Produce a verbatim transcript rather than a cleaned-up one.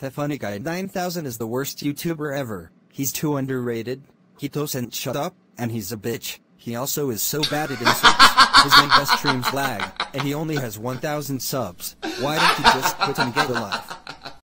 The funny guy nine thousand is the worst YouTuber ever. He's too underrated. He doesn't shut up, and he's a bitch. He also is so bad at insults. His main best streams lag, and he only has one thousand subs. Why don't you just quit and get a life?